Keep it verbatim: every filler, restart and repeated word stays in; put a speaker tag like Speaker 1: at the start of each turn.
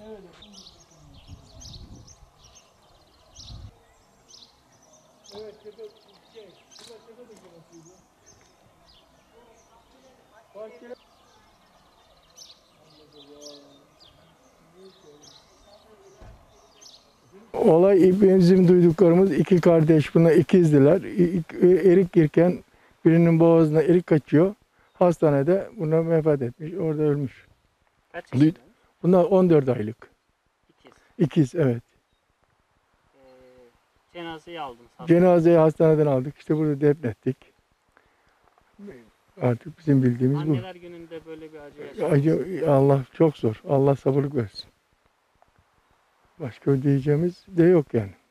Speaker 1: Evet, tepe, şey, şurada tepe de gerekiyor. Bahçeli. Olay bizim duyduklarımız iki kardeş, bunlar ikizdiler. Erik yerken birinin boğazına erik kaçıyor. Hastanede bunlar vefat etmiş, orada ölmüş.
Speaker 2: Kaç yaşında?
Speaker 1: Bunlar on dört aylık.
Speaker 2: İkiz.
Speaker 1: İkiz, evet.
Speaker 2: Ee, cenazeyi aldınız.
Speaker 1: Cenazeyi hastaneden aldık, işte burada defnettik. Artık bizim bildiğimiz bu.
Speaker 2: Anneler gününde böyle bir acı yaşamak.
Speaker 1: Acı, Allah çok zor. Allah sabırlık versin. Başka diyeceğimiz de yok yani.